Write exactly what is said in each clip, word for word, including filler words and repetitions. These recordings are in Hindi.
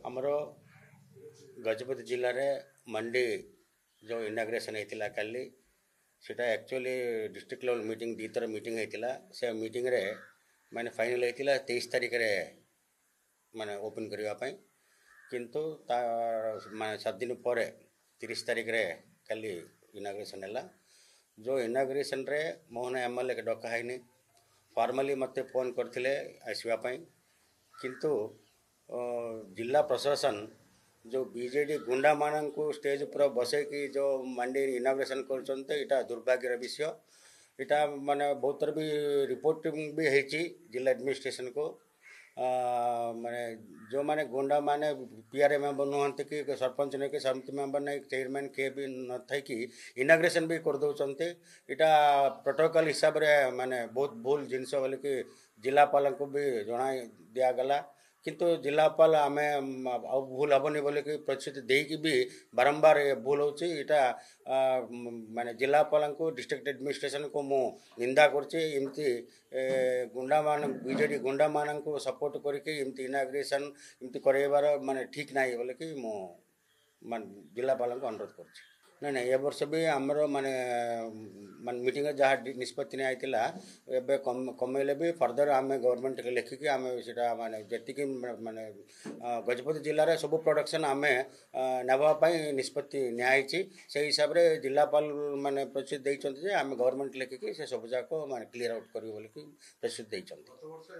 आमर गजपति जिले में मंडी जो इनाग्रेशन होता काली सीटा एक्चुअली डिस्ट्रिक्ट लेवल मीटिंग दी थर मीटिंग होता से मीटिंग रे माने फाइनल होता तेईस तारीख रे माने ओपन करने किंतु ता माने सात दिन पर तीस तारीख रे काली इनाग्रेशन है जो इनाग्रेशन रे मोहन एमएलए के डकाहनी फॉर्मली मते फोन करथिले आसवाई किंतु जिला प्रशासन जो बीजेडी गुंडा मान को स्टेज पर बसैकी जो मंडी इनाग्रेशन कर दुर्भाग्यर विषय इटा माने बहुत थर भी रिपोर्ट भी है जिला एडमिनिस्ट्रेशन को माने जो माने गुंडा माने पीआरए मेंबर नुहंती कि सरपंच नहीं कि समिति मेंबर नहीं चेयरमैन के भी न थे कि इनाग्रेशन भी कर दौरान इटा प्रोटोकॉल हिसाब रे माने बहुत भूल जिनस बोल कि जिलापाल को भी जना दिगला किंतु जिलापाल आम भूल हेनी बोल कि प्रतिश्रुति देकी भी बारंबार भूल होटा माने जिलापाल को डिस्ट्रिक्ट एडमिनिस्ट्रेशन को मु निंदा करमती गुंडा मान बीजेडी गुंडा मान को सपोर्ट करके इनाग्रेशन इमती करवार माने ठीक ना बोले कि मु जिलापाल को अनुरोध कर नहीं नहीं ए वर्ष भी आमर माने मान मीटिंग जहाँ निष्पत्ति नहीं कम कमेले भी फर्दर आम गवर्नमेंट के लिखिकी आम से माने जी माने गजपति जिले में सब प्रोडक्शन आम नापी निष्पत्ति नियाई से हिसाब से जिलापाल माने प्रतिश्रुति देते आम गवर्नमेंट लिखिकी से सब जाक माने क्लीयर आउट कर प्रतिश्रुति देते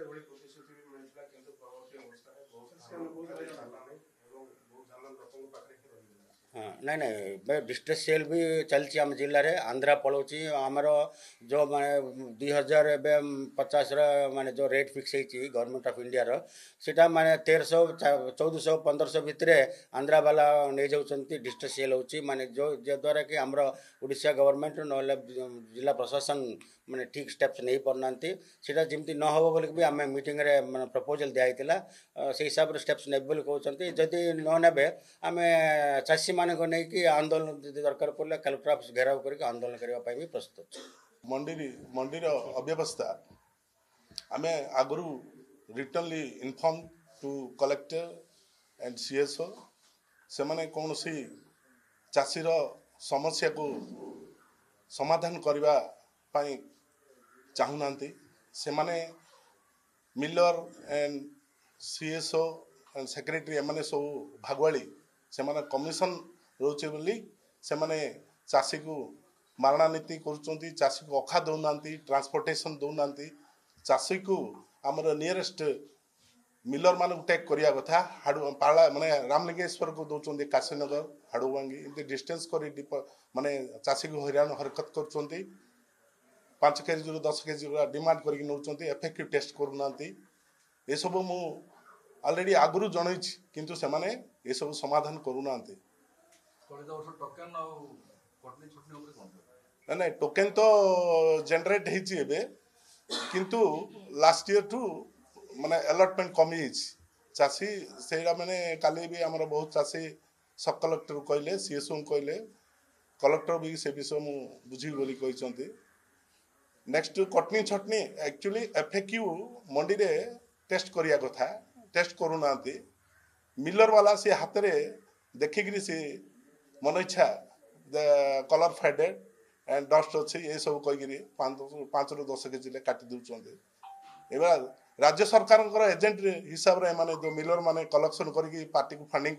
हाँ नहीं नहीं डिस्ट्रिक्ट सेल भी चलती आम जिले में आंध्रा पलाऊँगी आमर जो माने दुई हजार पचास माने जो रेट फिक्स होती गवर्नमेंट ऑफ इंडिया रो सीटा माने तेरह सौ चौदह सौ पंद्रह सौ भितर आंध्रा वाला नहीं जाऊँच डिस्ट्रिक्ट सेल होची माने जो द्वारा कि आमर ओडिशा गवर्नमेंट ना जिला प्रशासन माने ठीक स्टेप्स नहीं पारना सीटा जमी न हो बोल भी आम मीटिंग रे माने प्रपोजल दिखाई से हिसाब से स्टेप्स ने बोली कहते जदि न ने आम चाषी मान को नहीं कि आंदोलन दरकार पड़े कलेक्टर ऑफिस घेराव करके आंदोलन करने भी प्रस्तुत मंडी मंडीर अव्यवस्था आम आगु रिटर्नली inform to collector and CSO से माने कौन सी चाषीर समस्या को समाधान करने चाहूना से माने miller and CSO and secretary एम सब भागवाड़ी से माने कमिशन रोचे बोली से माने चाषी को मारणा नीति कर चाषी को अखा दौना ट्रांसपोर्टेशन दौना चाषी को आमर नियरेस्ट मिलर मान टेक करिया कथा हाडू पाला माने रामलिंगेश्वर को दौरान काशीनगर हाड़ुवांगी इनते डिस्टेंस करी माने चाषी को हैरान हरकत कर पांच केजी दस केजी डिमांड करके नौकरी एफेक्टिव टेस्ट करूना ये सब मु ऑलरेडी आगुरी जनई किंतु से माने ये सब समाधान करूना ना टोकेन तो जनरेट होबे किंतु लास्ट ईयर टू माने अलॉटमेंट कमी चाषी से माने काली भी आमर बहुत चाषी सब कलेक्टर कहले सीएसओ कहले कलेक्टर भी से विषय मु बुझी बोली कहते नेक्स्ट कटनी छटनी एक्चुअली एफएक्यू मंडी रे टेस्ट करिया कथा टेस्ट करूना मिलर वाला से हाथ में देखिकी सी मन इच्छा कलर फेडेड एंड डस्ट अच्छे ये सब कहीकि पाँच रु दस केजी काटी दौरान एवं राज्य सरकार एजेंट हिसाब से माने जो मिलर माने कलेक्शन करके पार्टी को फंडिंग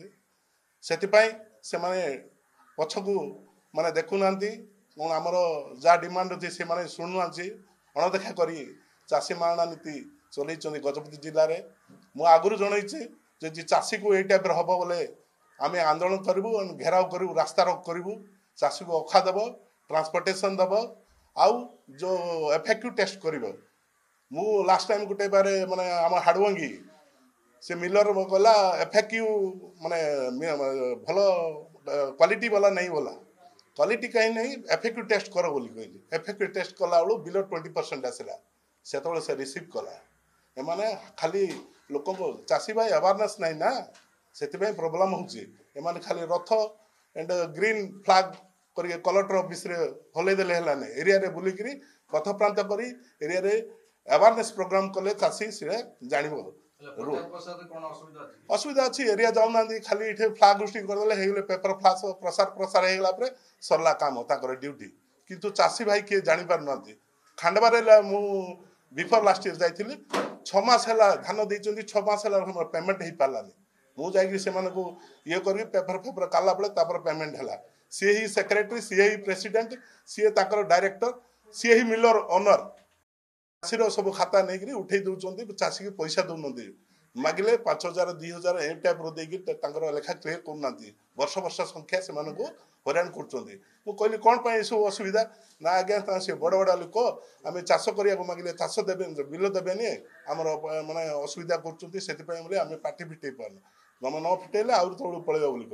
कर माने पछ को माने देखुना कौन आमर जहाँ डिमांड अच्छे से माने शुणुना अणदेखा कर चाषी मारणा नीति चलई गजपति जिले में मु आगुरी जनई चाषी को यही टाइप हम बोले आम आंदोलन करूँ घेराव करूँ रास्ता रोक करूँ चाषी को अखा दब ट्रांसपोर्टेशन दब आउ जो एफेक्टिव टेस्ट कर मु लास्ट टाइम गोटे बार माने आम हाड़ुआंगी से मिलर गला एफेक्टिव माने भल क्वालिटी वाला नहीं बोला क्वालिटी कहीं नहीं एफेक्टिव टेस्ट कर बोली कहली एफेक्टिव टेस्ट कला बेलू बिलो ट्वेंटी परसेंट आसला से से रिसीव कला एमाने खाली लोक चाषी भाई अवेयरनेस नहीं ना से प्रोब्लेम होने खाली रथ एंड ग्रीन फ्लैग कर कलेक्टर ऑफिस रे हल्ले देले हलाने एरिया रे बुलिकी रथ प्रांत कर एरिया रे अवेयरनेस प्रोग्राम कले चाषी से जानिबो असुविधा अच्छी एरिया जाऊना खाली ये फ्लाग होस्टिंग करदे हो पेपर फ्लाश प्रसार प्रसार होगा पर सरला काम ताकर ड्यूटी किंतु चाषी भाई किए जानी पार ना खांडबार मु बिफोर लास्ट इयर जाइली छमास है धान देती छमास है पेमेंट हो पारानी मुझे से ये कर पेपर फेपर काला बेले पेमेंट है सी ही सेक्रेटरी सी ही प्रेसिडेंट सी डायरेक्टर सी ही मिलर ओनर चाषीर सब खाता नहीं उठे दौरान चाषी की पैसा दौना मागिले पांच हजार दुई हजार ए टाइप देखिए लेखा क्लियर करना वर्ष वर्ष संख्या से हईराण कर कहली कौन पर सब असुविधा ना आज्ञा सी बड़ बड़ लोक आम चाष करा मागिले चाष देवे बिल देवेनि आमर मानने असुविधा कर पार्टी फिटे पार्न तुम न फिटेले आउर तौर पलैब बोली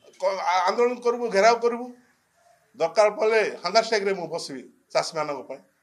आंदोलन करूँ घेराव करूँ दरकार पड़े हांगा स्ट्राइक रे मु बसबी चाषी मान